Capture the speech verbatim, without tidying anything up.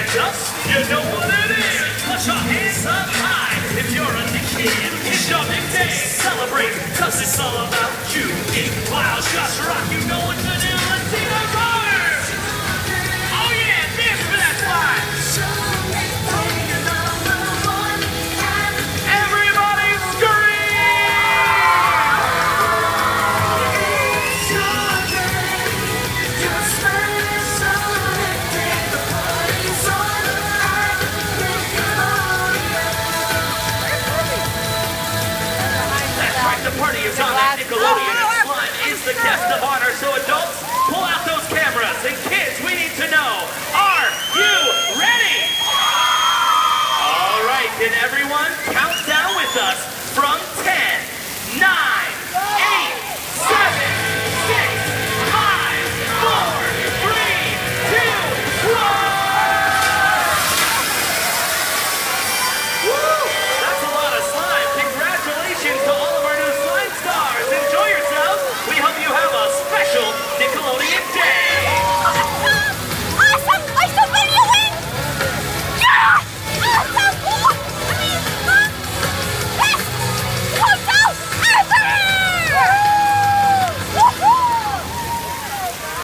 hands up, you know what it is. Put your hands up high if you're a kid. It's your big day, celebrate, cause it's all about you. Eat wild shots rock, you know what to do.